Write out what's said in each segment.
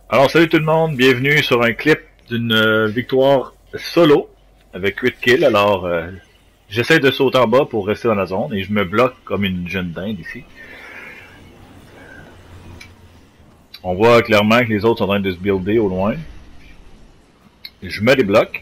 Alors salut tout le monde, bienvenue sur un clip d'une victoire solo avec 8 kills. Alors j'essaie de sauter en bas pour rester dans la zone et je me bloque comme une jeune dinde ici. On voit clairement que les autres sont en train de se builder au loin. Je me débloque.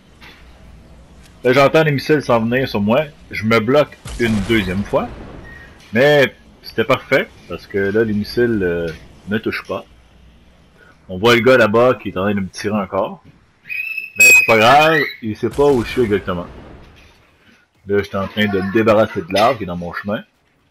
Là j'entends les missiles s'en venir sur moi. Je me bloque une deuxième fois. Mais c'était parfait parce que là les missiles ne touchent pas. On voit le gars là-bas qui est en train de me tirer encore. Mais c'est pas grave, il sait pas où je suis exactement. Là, j'étais en train de me débarrasser de l'arbre qui est dans mon chemin.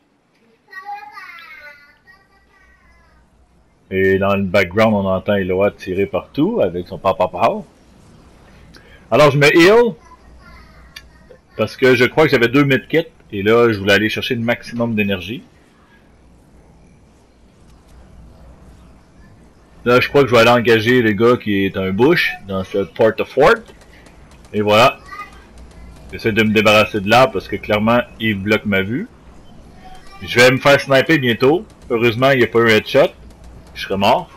Et dans le background, on entend Eloa tirer partout avec son papa. Alors, je me heal. Parce que je crois que j'avais 2 medkits. Et là, je voulais aller chercher le maximum d'énergie. Là, je crois que je vais aller engager le gars qui est un bush dans ce port-à-fort. Et voilà. J'essaie de me débarrasser de l'arbre parce que clairement, il bloque ma vue. Je vais me faire sniper bientôt. Heureusement, il n'y a pas un headshot. Je serais mort.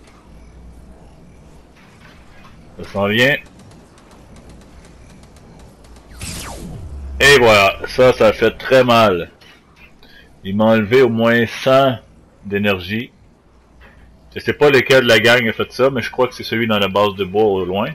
Ça s'en vient. Et voilà. Ça a fait très mal. Il m'a enlevé au moins 100 d'énergie. Je sais pas lequel de la gang a fait ça, mais je crois que c'est celui dans la base de bois au loin.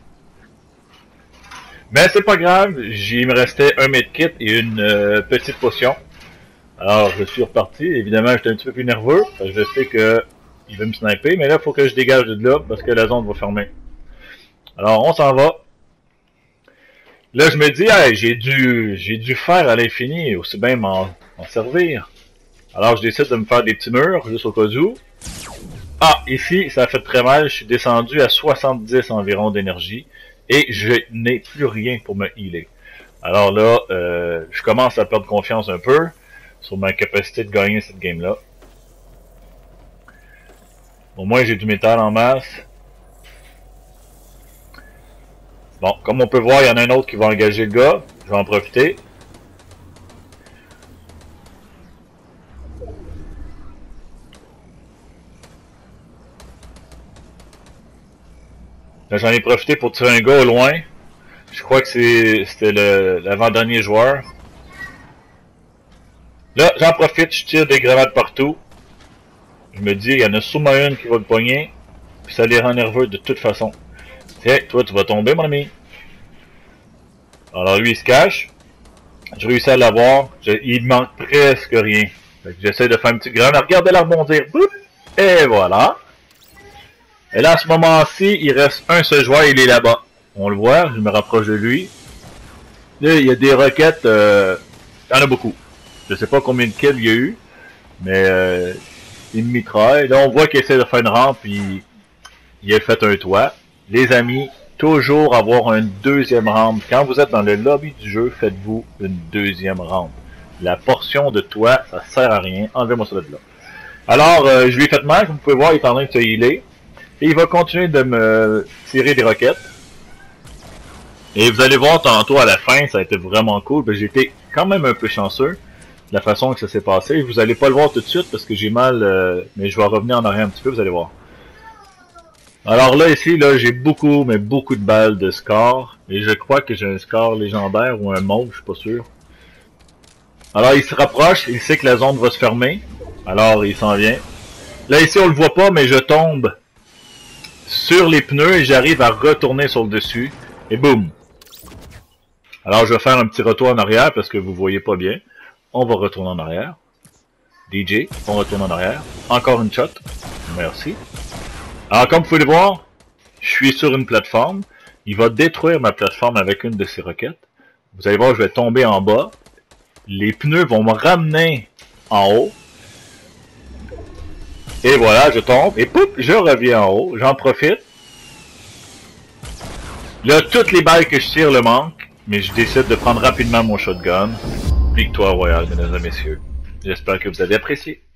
Mais c'est pas grave, il me restait un medkit et une petite potion. Alors je suis reparti, évidemment j'étais un petit peu plus nerveux, parce que je sais que il va me sniper, mais là il faut que je dégage de là parce que la zone va fermer. Alors on s'en va. Là je me dis, hey, j'ai dû faire à l'infini, aussi bien m'en servir. Alors je décide de me faire des petits murs, juste au cas où. Ah, ici, ça a fait très mal. Je suis descendu à 70 environ d'énergie. Et je n'ai plus rien pour me healer. Alors là, je commence à perdre confiance un peu sur ma capacité de gagner cette game-là. Au moins, j'ai du métal en masse. Bon, comme on peut voir, il y en a un autre qui va engager le gars. Je vais en profiter. J'en ai profité pour tirer un gars au loin. Je crois que c'était l'avant-dernier joueur. Là, j'en profite, je tire des grenades partout. Je me dis, il y en a sûrement une qui va le pogner. Puis ça les rend nerveux de toute façon. Tiens, toi, tu vas tomber, mon ami. Alors lui, il se cache. Je réussis à l'avoir. Il manque presque rien. J'essaie de faire une petite grenade. Regardez-la rebondir. Et voilà. Et là, à ce moment-ci, il reste un seul joueur, il est là-bas. On le voit, je me rapproche de lui. Là, il y a des roquettes, il y en a beaucoup. Je sais pas combien de kills il y a eu, mais il me mitraille. Là, on voit qu'il essaie de faire une rampe, puis il a fait un toit. Les amis, toujours avoir une deuxième rampe. Quand vous êtes dans le lobby du jeu, faites-vous une deuxième rampe. La portion de toit, ça sert à rien. Enlevez-moi ça de là. Alors, je lui ai fait mal, comme vous pouvez voir, il est en train de se healer. Et il va continuer de me tirer des roquettes. Et vous allez voir tantôt à la fin, ça a été vraiment cool. J'ai été quand même un peu chanceux de la façon que ça s'est passé. Vous allez pas le voir tout de suite parce que j'ai mal, mais je vais revenir en arrière un petit peu, vous allez voir. Alors là, ici, là, j'ai beaucoup, mais beaucoup de balles de score. Et je crois que j'ai un score légendaire ou un mauve, je suis pas sûr. Alors il se rapproche, il sait que la zone va se fermer. Alors il s'en vient. Là ici, on le voit pas, mais je tombe sur les pneus et j'arrive à retourner sur le dessus. Et boum! Alors je vais faire un petit retour en arrière parce que vous voyez pas bien. On va retourner en arrière. DJ, on retourne en arrière. Encore une shot. Merci. Alors comme vous pouvez le voir, je suis sur une plateforme. Il va détruire ma plateforme avec une de ses roquettes. Vous allez voir, je vais tomber en bas. Les pneus vont me ramener en haut. Et voilà, je tombe, et poup, je reviens en haut, j'en profite. Là, toutes les balles que je tire le manquent, mais je décide de prendre rapidement mon shotgun. Victoire royale, mesdames et messieurs. J'espère que vous avez apprécié.